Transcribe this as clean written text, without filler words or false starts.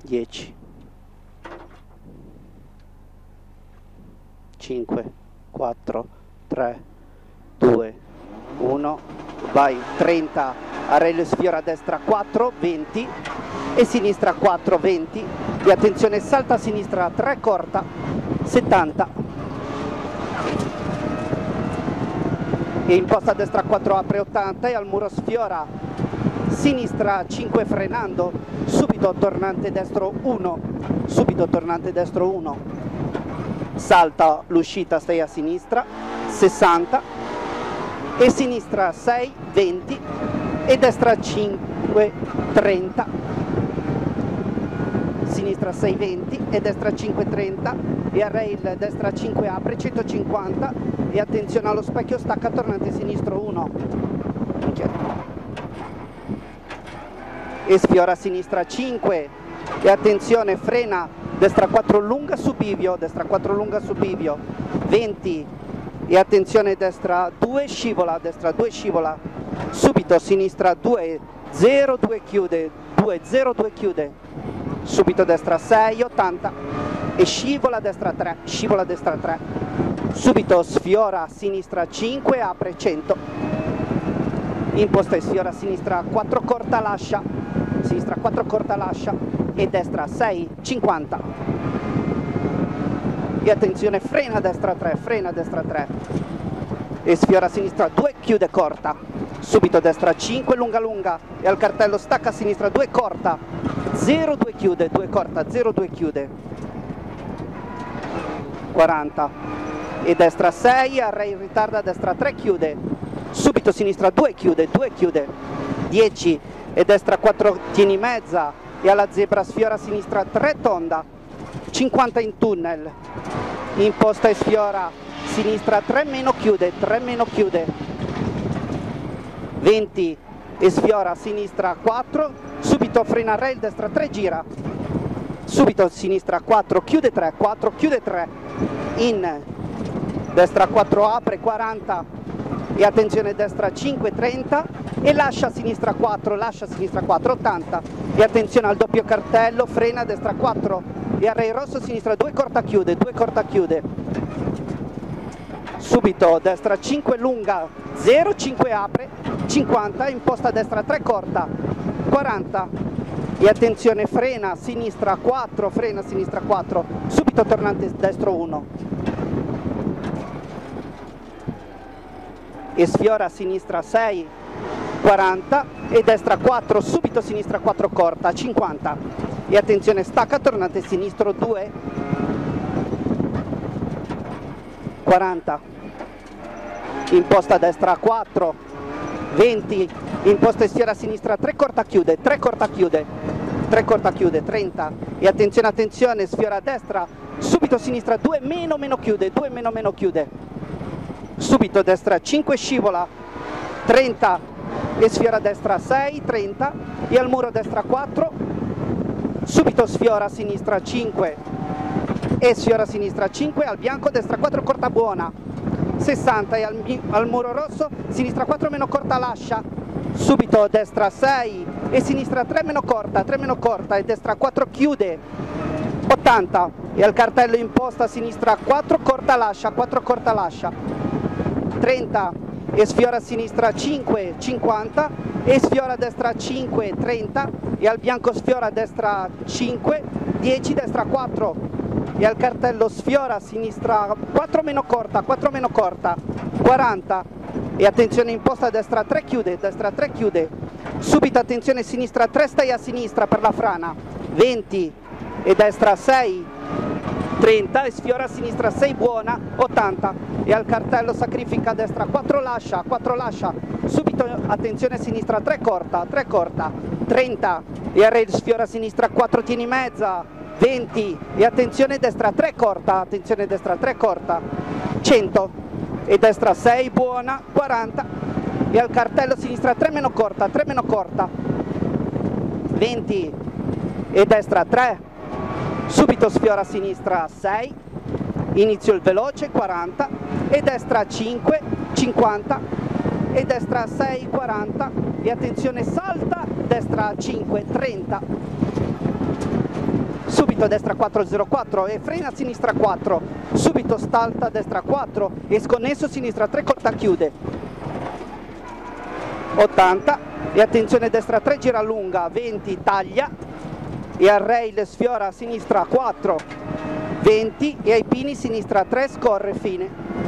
10, 5, 4, 3, 2, 1, vai, 30, Arelio sfiora a destra 4, 20 e sinistra 4, 20 e attenzione salta a sinistra 3 corta, 70 e imposta a destra 4 apre 80 e al muro sfiora sinistra 5 frenando, subito tornante destro 1, subito tornante destro 1, salta l'uscita 6 a sinistra, 60 e sinistra 6, 20 e destra 5, 30, sinistra 6, 20 e destra 5, 30 e a rail destra 5 apre, 150 e attenzione allo specchio stacca tornante sinistro 1 e sfiora a sinistra 5 e attenzione frena destra 4 lunga su bivio, destra 4 lunga su bivio, 20 e attenzione destra 2 scivola, destra 2 scivola, subito sinistra 2, 0, 2 chiude, 2, 0, 2 chiude, subito destra 6, 80 e scivola destra 3, scivola destra 3, subito sfiora sinistra 5, apre 100, imposta e sfiora sinistra 4 corta lascia, sinistra 4 corta lascia e destra 6, 50 e attenzione frena destra 3, frena destra 3 e sfiora sinistra 2 chiude corta, subito destra 5 lunga lunga e al cartello stacca a sinistra 2 corta, 0 2 chiude, 2 corta, 0 2 chiude, 40 e destra 6 array in ritardo a destra 3 chiude, subito sinistra 2 chiude, 2 chiude, 10 e destra 4 tieni mezza e alla zebra sfiora a sinistra 3 tonda, 50 in tunnel, imposta e sfiora sinistra 3 meno chiude, 3 meno chiude, 20 e sfiora sinistra 4, subito frena rail destra 3 gira, subito sinistra 4 chiude 3, 4 chiude 3, in destra 4 apre 40 e attenzione destra 5, 30 e lascia sinistra 4, 80 e attenzione al doppio cartello, frena destra 4 e array rosso sinistra 2 corta chiude, 2 corta chiude, subito destra 5 lunga, 0, 5 apre, 50, imposta destra 3 corta, 40 e attenzione frena sinistra 4, frena sinistra 4, subito tornante destro 1 e sfiora sinistra 6, 40 e destra 4, subito sinistra 4 corta, 50 e attenzione stacca tornante sinistro 2, 40 imposta destra 4, 20 imposta e sfiora sinistra 3 corta chiude, 3 corta chiude, 3 corta chiude, 30 e attenzione attenzione sfiora a destra, subito sinistra 2 meno meno chiude, 2 meno meno chiude, subito destra 5 scivola, 30 e sfiora a destra 6, 30 e al muro destra 4, subito sfiora a sinistra 5 e sfiora a sinistra 5 al bianco destra 4 corta buona, 60 e al muro rosso sinistra 4 meno corta lascia, subito destra 6 e sinistra 3 meno corta e destra 4 chiude, 80 e al cartello imposta sinistra 4 corta lascia, 4 corta lascia, 30 e sfiora a sinistra 5, 50 e sfiora a destra 5, 30 e al bianco sfiora a destra 5, 10 destra 4 e al cartello sfiora a sinistra 4 meno corta, 4 meno corta, 40 e attenzione imposta a destra 3 chiude, subito attenzione sinistra 3 stai a sinistra per la frana, 20 e destra 6, 30 e sfiora a sinistra 6 buona, 80 e al cartello sacrifica a destra 4 lascia, subito attenzione sinistra 3 corta, 30 e a rail sfiora a sinistra 4 tieni mezza, 20 e attenzione destra 3 corta, 100 e destra 6 buona, 40 e al cartello sinistra 3 meno corta, 20 e destra 3, subito sfiora a sinistra 6, inizio il veloce 40 e destra 5, 50 e destra 6, 40 e attenzione salta, destra 5, 30 subito a destra 404 e frena a sinistra 4, subito stalta a destra 4 e sconnesso sinistra 3, corta chiude, 80 e attenzione destra 3, gira lunga, 20, taglia e al rail sfiora a sinistra 4, 20 e ai pini sinistra 3, scorre, fine.